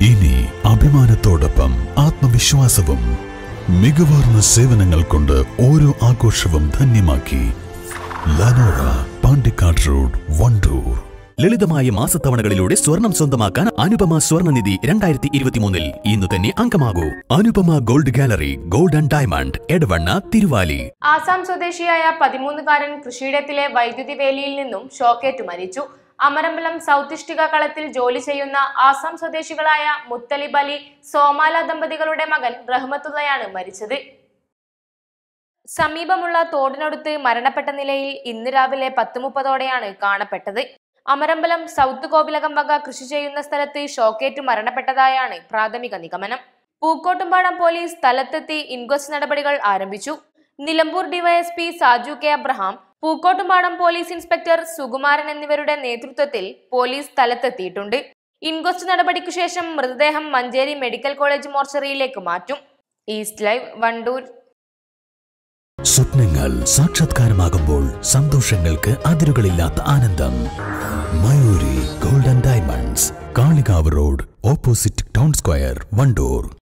ഇനി അഭിമാനത്തോടൊപ്പം ആത്മവിശ്വാസവും മികവാർന്ന സേവനങ്ങൾ കൊണ്ട് ഓരോ ആഘോഷവും ധന്യമാക്കി. ലനോറ, പാണ്ടിക്കാട് റോഡ്, വണ്ടൂർ. ലളിതമായ മാസത്തവണകളിലൂടെ സ്വർണം സ്വന്തമാക്കാൻ അനുപമ സ്വർണ്ണനിധി 2023 ഇന്ന് തന്നെ അംഗമാകൂ. Anupama gold gallery, gold and diamond, Edavanna, Thiruvali. Assam സ്വദേശിയായ 13കാരൻ കൃഷിയിടത്തിലെ വൈദ്യുതി വേലിയിൽ നിന്നും ഷോക്കേറ്റു മരിച്ചു. അമരമ്പലം സൗത്ത് ഇഷ്ടിക കളത്തിൽ ജോലി ചെയ്യുന്ന ആസാം സ്വദേശികളായ മുത്തലിബ് അലി, സോമാല ദമ്പതികളുടെ മകൻ റഹ്മത്തുള്ളയാണ് മരിച്ചത്. സമീപമുള്ള തോടിനടുത്ത് മരണപ്പെട്ട നിലയിൽ ഇന്ന് രാവിലെ 10:30ഓടെയാണ് കാണപ്പെട്ടത്. അമരമ്പലം സൗത്ത് കോവിലകം വക കൃഷി ചെയ്യുന്ന സ്ഥലത്ത് ഷോക്കേറ്റ് മരണപ്പെട്ടതായാണ് പ്രാഥമിക നിഗമനം. പൂക്കോട്ടുംപാടം പോലീസ് സ്ഥലത്തെത്തി ഇൻക്വസ്റ്റ് നടപടികൾ ആരംഭിച്ചു. Nilambur DYSP Saju K Abraham, Pookkottumpadam police inspector Sukumaran എന്നിവരുടെ നേതൃത്വത്തിൽ പോലീസ് സ്ഥലത്തെത്തിയിട്ടുണ്ട്. ഇൻക്വസ്റ്റ് നടപടിക്കു ശേഷം മൃതദേഹം മഞ്ചേരി മെഡിക്കൽ കോളേജ് മോർച്ചറിയിലേക്ക് മാറ്റും. East Live, Wandoor. സ്വപ്നങ്ങൾ സാക്ഷാത്കാരമാകുമ്പോൾ സന്തോഷങ്ങൾക്ക് അതിരുകളില്ലാത്ത ആനന്ദം. Mayoori gold and diamonds, Kalikavu road, opposite town square, Wandoor.